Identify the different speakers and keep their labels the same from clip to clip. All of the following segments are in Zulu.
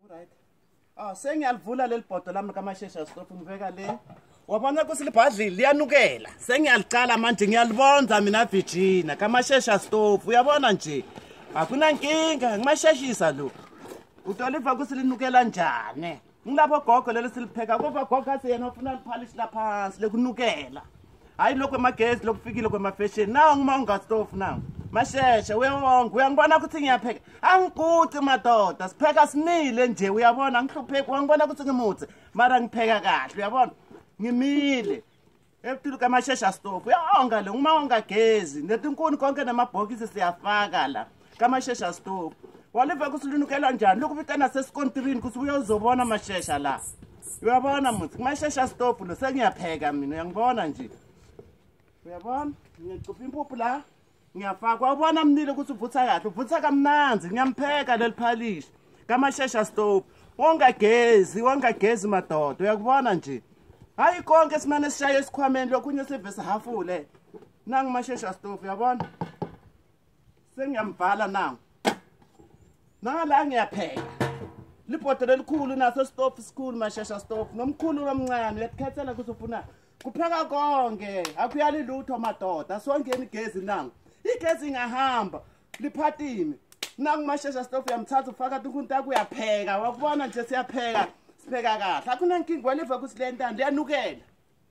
Speaker 1: Right. Ah, sengiyalivula leli bhodo lami kaMashesha stop ngiveka le. Wabona ukuthi libhadlile liyanukela. Sengiyalicala manje ngiyalibonza mina Virginia kaMashesha stop. Uyabona nje. Akuna nkinga ngimasheshisa lo. Utoliva ukuthi linukela njani? Ngilapho gogo leli silipheka kuba gogo asiyena ufuna liphalish laphansi lekunukela. Hayi lokho emagezi lokufikile kwemafashion. Nawu ngima stove nawu. Mashesha uyawonga uyangibona ukuthi ngiyapheka. Angiguci madoda sipheka sinile nje uyabona ngihlupheki uyangibona ukuthi ngimuthi mara ngipheka kahle uyabona ngimile. Ebutulu kaMashesha stove uyawonga lo ngima wonga gezi netinkuni konke namabhokisi siyafaka la kaMashesha stove. Walive ukuthi linukela njani lokhu bitana sesikontrini ukuthi uyozobona Mashesha la. Uyabona muthi kaMashesha stove lo sengiyapheka mina uyangibona nje. Uyabona ngicupha impuphu la ngiyafaka wabona mnile ukuthi uvutha kahle uvutha kamnanzi ngiyampheka leliphalishi kaMashesha stove wonga gezi madoda uyakubona nje hayi konke simane sishaye esikhwameni lokunye sevese hafule nangu Mashesha stove uyabona sengiyambhala nangu nala ngiyapheka libhodo lelikhulu naso stove school Mashesha stove nomkhulu nomncane uyakhethela ukuthi ufuna kupheka konke akuyali lutho madoda songeni gezi nangu igezi ingahamba liphatini nangu Mashesha stove yamthatha ufaka ukuntu akuyapheka wakubona nje siyapheka sipheka kahle akuna nkinga waliva ukuthi le ntando liyanukela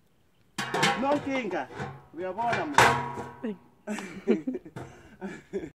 Speaker 1: no nkinga uyabona manje